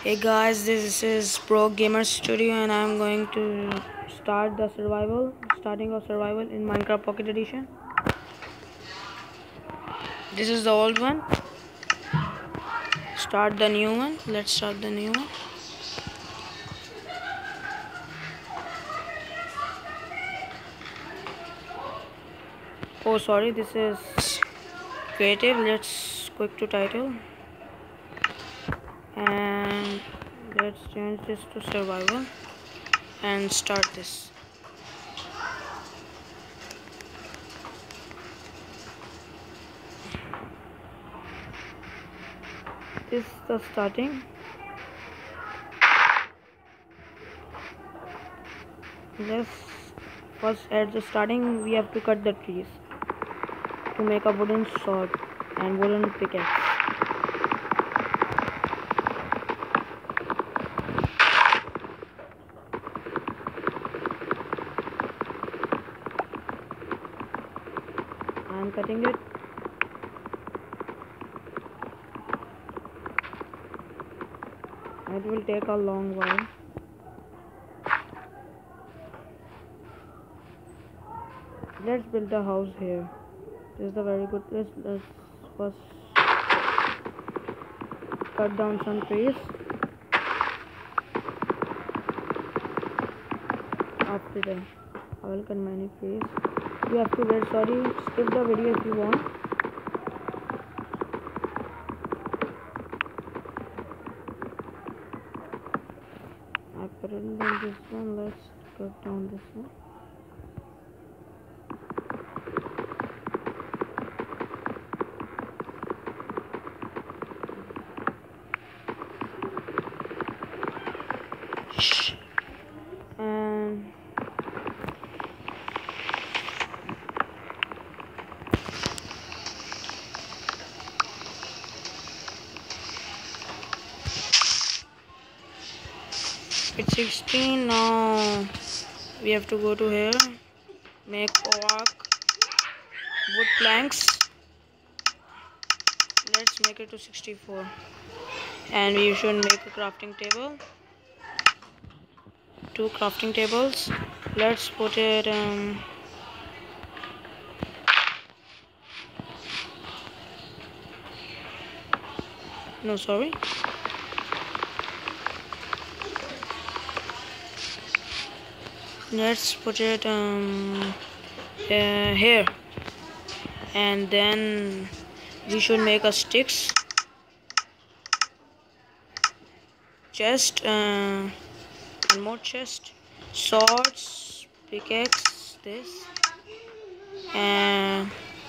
Hey guys, this is Pro Gamer Studio and I'm going to start the starting of survival in Minecraft Pocket Edition. This is the old one. Start the new one. Let's start the new one. Oh sorry, this is creative. Let's quick to title. And let's change this to survival and start this. This is the starting. Let's first at the starting we have to cut the trees to make a wooden sword and wooden pickaxe. I'm cutting it. It will take a long while. Let's build a house here. This is a very good place. Let's first cut down some trees. After that, I will cut many trees. You have to wait. Sorry, skip the video if you want. I cut it down this one. Let's cut down this one. And it's 16 now. We have to go to here, make oak, wood planks. Let's make it to 64, and we should make a crafting table. 2 crafting tables. Let's put it no sorry, let's put it here, and then we should make a sticks, chest, and more chest, swords, pickaxe, this, and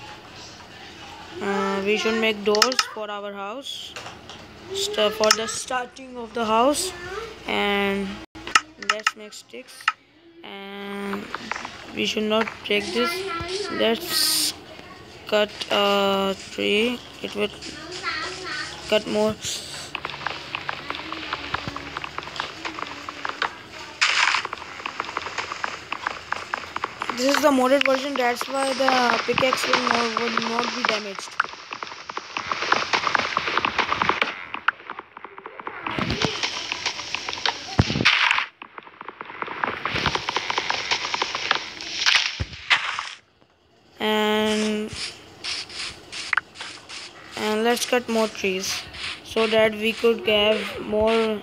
we should make doors for our house, for the starting of the house. And let's make sticks, and we should not break this. Let's cut a tree. It will cut more. This is the modded version, that's why the pickaxe will not be damaged. And let's cut more trees so that we could have more.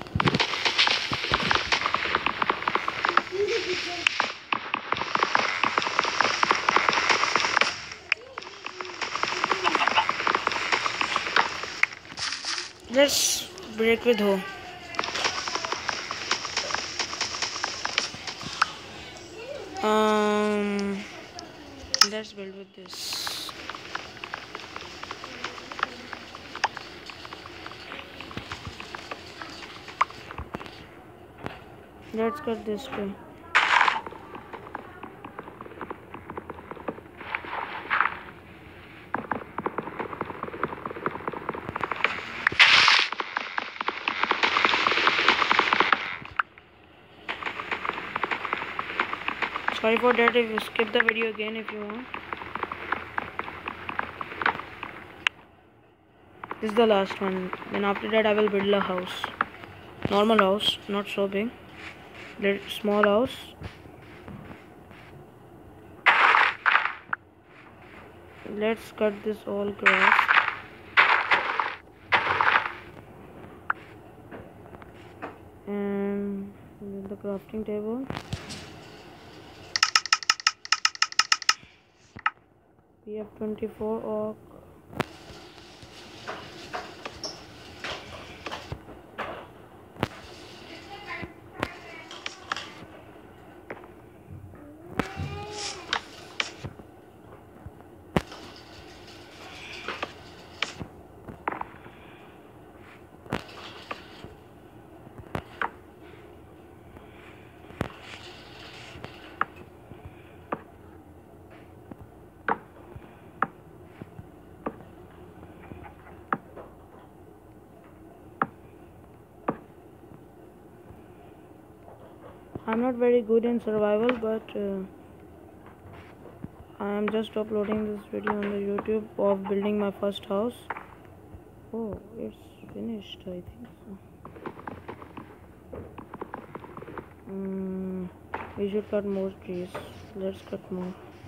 Let's break with hoe. Let's build with this. Let's cut this way. Sorry for that, if you skip the video again if you want. This is the last one. Then after that I will build a house. normal house, not so big. Small house. Let's cut this all grass. And the crafting table. We have 24 oak. I'm not very good in survival, but I am just uploading this video on the YouTube of building my first house. Oh, it's finished, I think so. We should cut more trees. Let's cut more.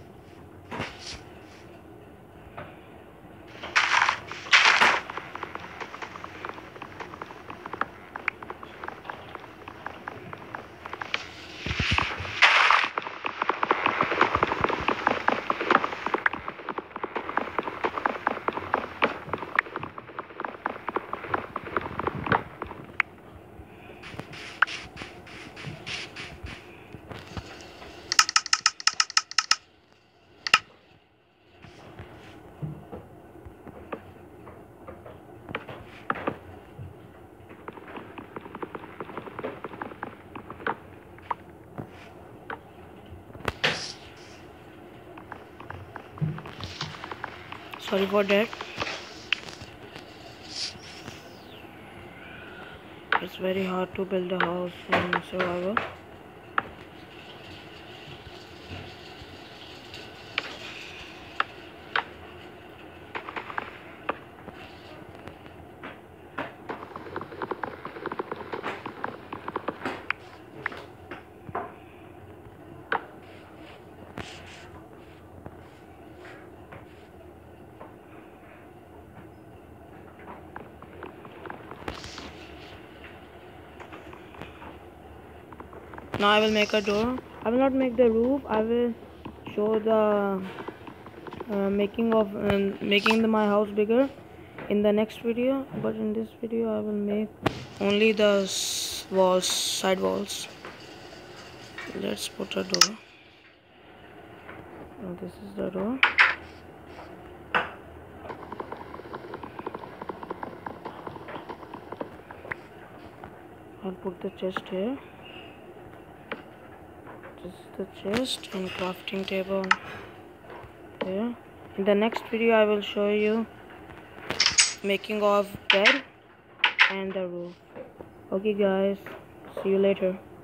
Sorry for that. It's very hard to build a house in survival. Now I will make a door. I will not make the roof. I will show the making my house bigger in the next video. But in this video, I will make only the walls, side walls. Let's put a door. And this is the door. I'll put the chest here. This is the chest and crafting table here. In the next video I will show you making of bed and the roof. Okay guys, see you later.